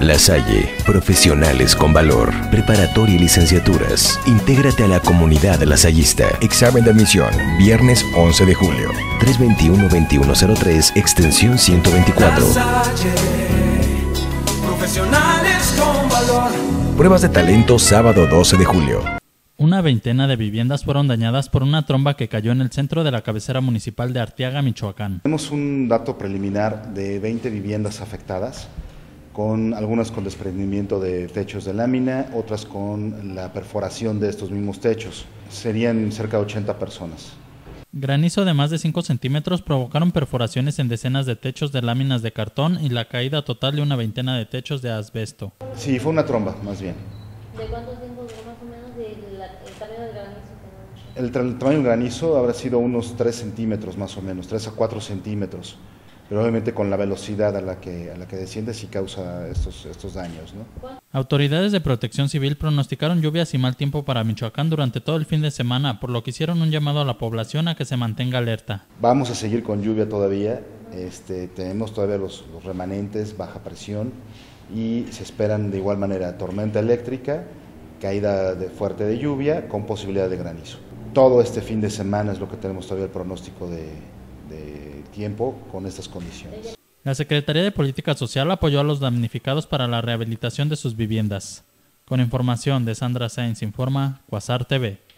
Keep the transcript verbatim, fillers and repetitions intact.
La Salle, profesionales con valor, preparatoria y licenciaturas. Intégrate a la comunidad lasallista. Examen de admisión, viernes once de julio. tres veintiuno veintiuno cero tres, extensión ciento veinticuatro. La Salle, profesionales con valor. Pruebas de talento sábado doce de julio. Una veintena de viviendas fueron dañadas por una tromba que cayó en el centro de la cabecera municipal de Arteaga, Michoacán. Tenemos un dato preliminar de veinte viviendas afectadas, con algunas con desprendimiento de techos de lámina, otras con la perforación de estos mismos techos. Serían cerca de ochenta personas. Granizo de más de cinco centímetros provocaron perforaciones en decenas de techos de láminas de cartón y la caída total de una veintena de techos de asbesto. Sí, fue una tromba, más bien. ¿De cuánto tiempo duró más o menos de la, el tamaño del granizo? El, el tamaño del granizo habrá sido unos tres centímetros más o menos, tres a cuatro centímetros. Pero obviamente con la velocidad a la que, a la que desciende sí causa estos, estos daños, ¿no? Autoridades de Protección Civil pronosticaron lluvias y mal tiempo para Michoacán durante todo el fin de semana, por lo que hicieron un llamado a la población a que se mantenga alerta. Vamos a seguir con lluvia todavía, este, tenemos todavía los, los remanentes, baja presión, y se esperan de igual manera tormenta eléctrica, caída de fuerte de lluvia con posibilidad de granizo. Todo este fin de semana es lo que tenemos todavía el pronóstico de, de tiempo con estas condiciones. La Secretaría de Política Social apoyó a los damnificados para la rehabilitación de sus viviendas. Con información de Sandra Sáenz informa Quasar T V.